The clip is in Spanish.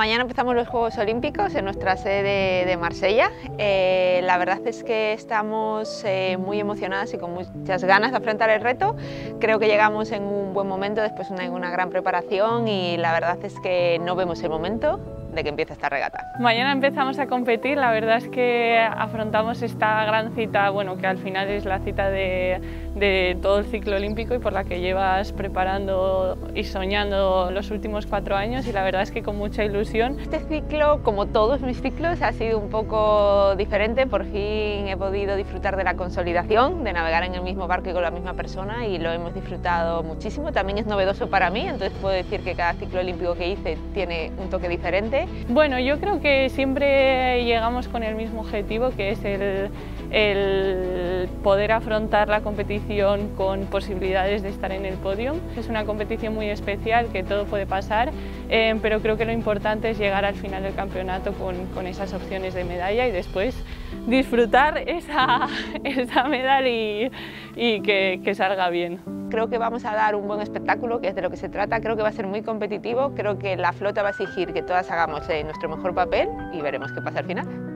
Mañana empezamos los Juegos Olímpicos en nuestra sede de Marsella. La verdad es que estamos muy emocionadas y con muchas ganas de afrontar el reto. Creo que llegamos en un buen momento después de una gran preparación y la verdad es que no vemos el momento de que empiece esta regata. Mañana empezamos a competir, la verdad es que afrontamos esta gran cita, bueno, que al final es la cita de todo el ciclo olímpico y por la que llevas preparando y soñando los últimos 4 años, y la verdad es que con mucha ilusión. Este ciclo, como todos mis ciclos, ha sido un poco diferente. Por fin he podido disfrutar de la consolidación, de navegar en el mismo barco y con la misma persona, y lo hemos disfrutado muchísimo. También es novedoso para mí, entonces puedo decir que cada ciclo olímpico que hice tiene un toque diferente. Bueno, yo creo que siempre llegamos con el mismo objetivo, que es el poder afrontar la competición con posibilidades de estar en el podio. Es una competición muy especial, que todo puede pasar, pero creo que lo importante es llegar al final del campeonato con esas opciones de medalla y después disfrutar esa medalla y que salga bien. Creo que vamos a dar un buen espectáculo, que es de lo que se trata. Creo que va a ser muy competitivo, creo que la flota va a exigir que todas hagamos nuestro mejor papel y veremos qué pasa al final.